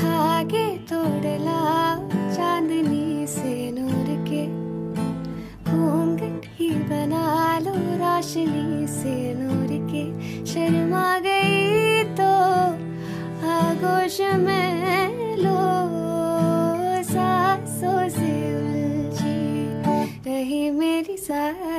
धागे तोड़ लाओ चांदनी से नूर के, घूंघट ही बना लो रोशनी से नूर के। शर्मा गई तो आगोश में लो, सांसों से उलझी रही मेरी सांस।